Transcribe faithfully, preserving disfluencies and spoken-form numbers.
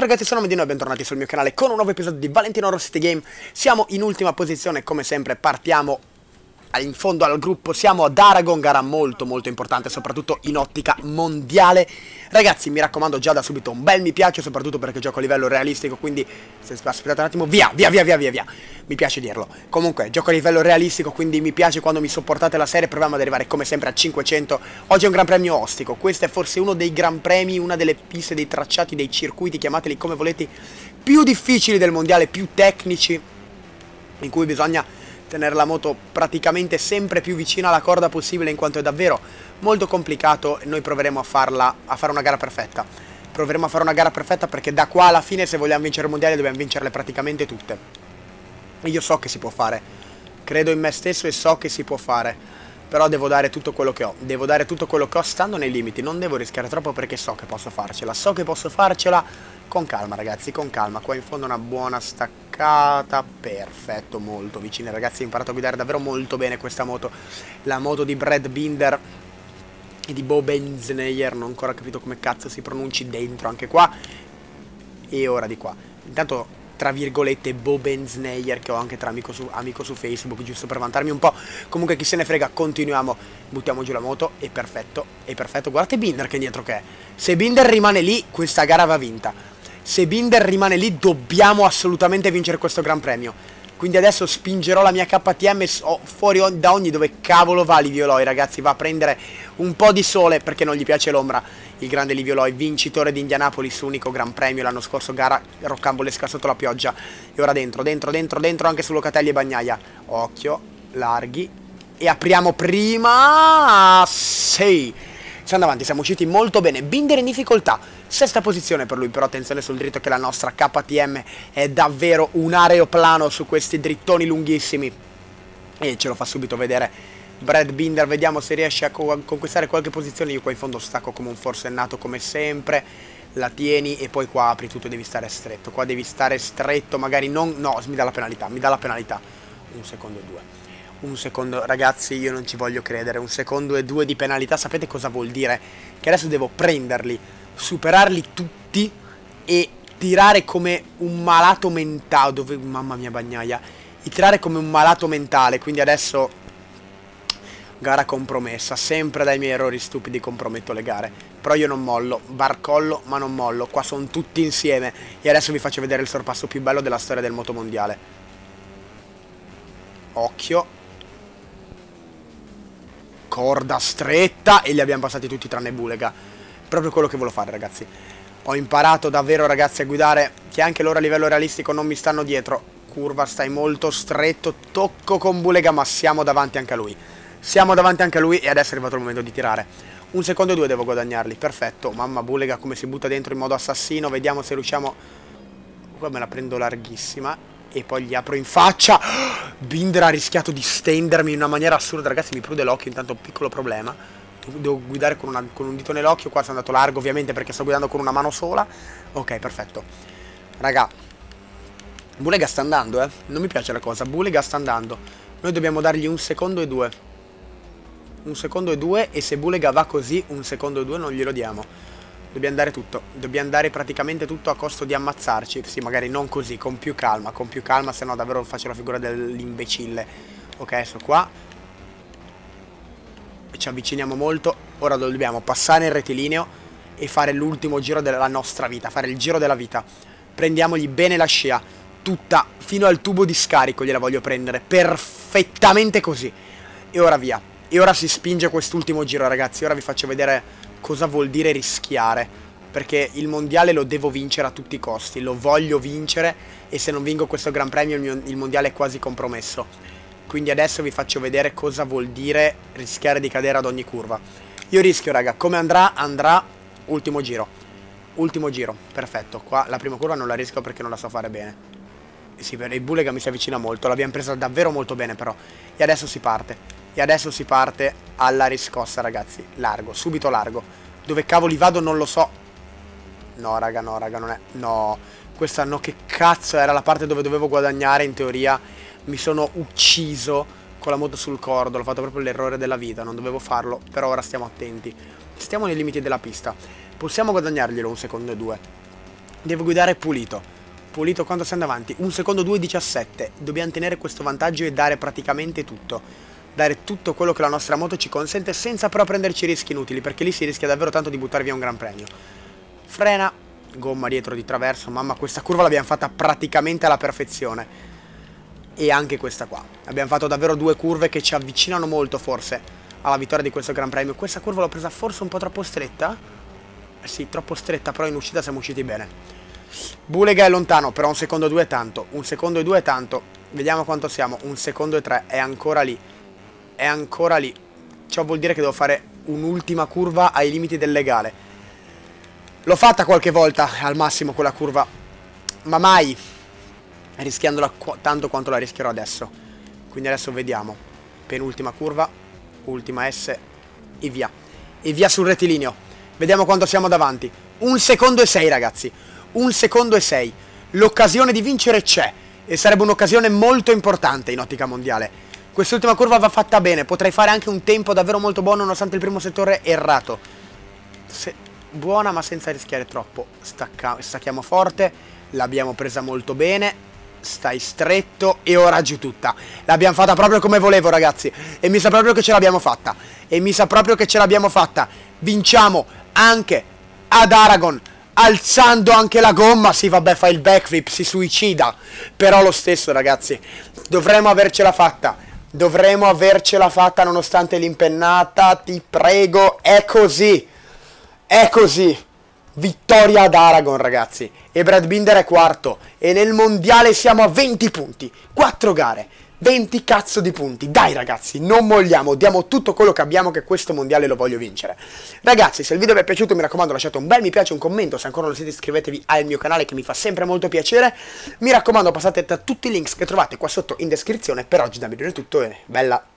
ragazzi, sono Medino e bentornati sul mio canale con un nuovo episodio di Valentino Rossi The Game. Siamo in ultima posizione, come sempre partiamo in fondo al gruppo, siamo ad Aragon, gara molto molto importante, soprattutto in ottica mondiale. Ragazzi, mi raccomando, già da subito un bel mi piace, soprattutto perché gioco a livello realistico, quindi se aspettate un attimo, via, via, via, via, via, via. Mi piace dirlo. Comunque, gioco a livello realistico, quindi mi piace quando mi sopportate la serie. Proviamo ad arrivare come sempre a cinquecento. Oggi è un gran premio ostico, questo è forse uno dei gran premi, una delle piste, dei tracciati, dei circuiti, chiamateli come volete, più difficili del mondiale, più tecnici, in cui bisogna tenere la moto praticamente sempre più vicina alla corda possibile, in quanto è davvero molto complicato. Noi proveremo a farla, a fare una gara perfetta. Proveremo a fare una gara perfetta perché da qua alla fine, se vogliamo vincere il mondiale, dobbiamo vincerle praticamente tutte. E io so che si può fare. Credo in me stesso e so che si può fare. Però devo dare tutto quello che ho. Devo dare tutto quello che ho stando nei limiti. Non devo rischiare troppo perché so che posso farcela. So che posso farcela con calma, ragazzi, con calma. Qua in fondo una buona staccata. Perfetto, molto vicina, ragazzi. Ho imparato a guidare davvero molto bene questa moto. La moto di Brad Binder e di Bo Benzner. Non ho ancora capito come cazzo si pronunci dentro anche qua. E ora di qua. Intanto, tra virgolette, Bo Benzner, che ho anche tra amico su, amico su Facebook, giusto per vantarmi un po'. Comunque chi se ne frega, continuiamo. Buttiamo giù la moto. E perfetto, e perfetto. Guardate Binder che dietro che è. Se Binder rimane lì, questa gara va vinta. Se Binder rimane lì, dobbiamo assolutamente vincere questo gran premio. Quindi adesso spingerò la mia K T M fuori da ogni dove cavolo va Livio Loi, ragazzi. Va a prendere un po' di sole perché non gli piace l'ombra. Il grande Livio Loi, vincitore di Indianapolis, unico gran premio l'anno scorso, gara roccambolesca sotto la pioggia. E ora dentro, dentro, dentro, dentro anche su Locatelli e Bagnaia. Occhio, larghi. E apriamo prima. Sì. Siamo davanti, siamo usciti molto bene. Binder in difficoltà, sesta posizione per lui, però attenzione sul dritto che la nostra K T M è davvero un aeroplano su questi drittoni lunghissimi. E ce lo fa subito vedere Brad Binder, vediamo se riesce a co conquistare qualche posizione. Io qua in fondo stacco come un forsennato come sempre. La tieni e poi qua apri tutto, devi stare stretto. Qua devi stare stretto, magari non... No, mi dà la penalità, mi dà la penalità. Un secondo e due. Un secondo, ragazzi, io non ci voglio credere. Un secondo e due di penalità, sapete cosa vuol dire? Che adesso devo prenderli, superarli tutti e tirare come un malato mentale. Dove, mamma mia Bagnaia, e tirare come un malato mentale. Quindi adesso gara compromessa. Sempre dai miei errori stupidi comprometto le gare. Però io non mollo, barcollo ma non mollo. Qua sono tutti insieme. E adesso vi faccio vedere il sorpasso più bello della storia del motomondiale. Occhio. Corda stretta e li abbiamo passati tutti tranne Bulega. Proprio quello che volevo fare, ragazzi. Ho imparato davvero, ragazzi, a guidare, che anche loro a livello realistico non mi stanno dietro. Curva, stai molto stretto. Tocco con Bulega, ma siamo davanti anche a lui. Siamo davanti anche a lui e adesso è arrivato il momento di tirare. Un secondo e due devo guadagnarli. Perfetto. Mamma, Bulega come si butta dentro in modo assassino. Vediamo se riusciamo. Qua me la prendo larghissima e poi gli apro in faccia. Binder ha rischiato di stendermi in una maniera assurda, ragazzi. Mi prude l'occhio, intanto un piccolo problema. Devo guidare con, una, con un dito nell'occhio. Qua sono andato largo ovviamente perché sto guidando con una mano sola. Ok, perfetto. Raga, Bulega sta andando, eh. Non mi piace la cosa. Bulega sta andando. Noi dobbiamo dargli un secondo e due. Un secondo e due. E se Bulega va così, un secondo e due non glielo diamo. Dobbiamo dare tutto, dobbiamo dare praticamente tutto a costo di ammazzarci. Sì, magari non così, con più calma, con più calma, se no davvero faccio la figura dell'imbecille. Ok, adesso qua ci avviciniamo molto. Ora dobbiamo passare il rettilineo e fare l'ultimo giro della nostra vita, fare il giro della vita. Prendiamogli bene la scia, tutta, fino al tubo di scarico gliela voglio prendere, perfettamente così. E ora via, e ora si spinge quest'ultimo giro, ragazzi. Ora vi faccio vedere cosa vuol dire rischiare, perché il mondiale lo devo vincere a tutti i costi, lo voglio vincere e se non vinco questo gran premio il, mio, il mondiale è quasi compromesso. Quindi adesso vi faccio vedere cosa vuol dire rischiare di cadere ad ogni curva. Io rischio, raga, come andrà? Andrà ultimo giro, ultimo giro, perfetto. Qua la prima curva non la rischio perché non la so fare bene. Sì, il Bulega mi si avvicina molto, l'abbiamo presa davvero molto bene però. E adesso si parte. E adesso si parte alla riscossa, ragazzi. Largo, subito largo. Dove cavoli vado non lo so. No, raga, no, raga, non è... No, questa no, che cazzo era la parte dove dovevo guadagnare, in teoria. Mi sono ucciso con la moto sul cordo. L'ho fatto proprio l'errore della vita, non dovevo farlo. Però ora stiamo attenti. Stiamo nei limiti della pista. Possiamo guadagnarglielo un secondo e due. deve guidare pulito. Pulito quanto siamo davanti? Un secondo due diciassette. Dobbiamo tenere questo vantaggio e dare praticamente tutto. Dare tutto quello che la nostra moto ci consente senza però prenderci rischi inutili, perché lì si rischia davvero tanto di buttare via un gran premio. Frena, gomma dietro di traverso. Mamma, questa curva l'abbiamo fatta praticamente alla perfezione. E anche questa qua. Abbiamo fatto davvero due curve che ci avvicinano molto forse alla vittoria di questo gran premio. Questa curva l'ho presa forse un po' troppo stretta. Eh sì, troppo stretta, però in uscita siamo usciti bene. Bulega è lontano, però un secondo e due è tanto. Un secondo e due è tanto. Vediamo quanto siamo. Un secondo e tre, è ancora lì. È ancora lì. Ciò vuol dire che devo fare un'ultima curva ai limiti del legale. L'ho fatta qualche volta al massimo quella curva, ma mai rischiandola tanto quanto la rischierò adesso. Quindi adesso vediamo. Penultima curva, ultima S e via. E via sul rettilineo. Vediamo quanto siamo davanti. Un secondo e sei, ragazzi. Un secondo e sei. L'occasione di vincere c'è. E sarebbe un'occasione molto importante in ottica mondiale. Quest'ultima curva va fatta bene. Potrei fare anche un tempo davvero molto buono nonostante il primo settore errato. Se... Buona ma senza rischiare troppo. Stacca... Stacchiamo forte. L'abbiamo presa molto bene. Stai stretto. E ora giù tutta. L'abbiamo fatta proprio come volevo, ragazzi. E mi sa proprio che ce l'abbiamo fatta. E mi sa proprio che ce l'abbiamo fatta. Vinciamo anche ad Aragon, alzando anche la gomma. Sì, vabbè, fa il backflip, si suicida. Però lo stesso, ragazzi, dovremmo avercela fatta. Dovremmo avercela fatta nonostante l'impennata. Ti prego, è così. È così. Vittoria ad Aragon, ragazzi. E Brad Binder è quarto. E nel mondiale siamo a venti punti. quattro gare. venti cazzo di punti. Dai, ragazzi, non molliamo. Diamo tutto quello che abbiamo, che questo mondiale lo voglio vincere. Ragazzi, se il video vi è piaciuto, mi raccomando, lasciate un bel mi piace, un commento. Se ancora non lo siete, iscrivetevi al mio canale, che mi fa sempre molto piacere. Mi raccomando, passate da tutti i links che trovate qua sotto in descrizione. Per oggi da me è tutto e bella.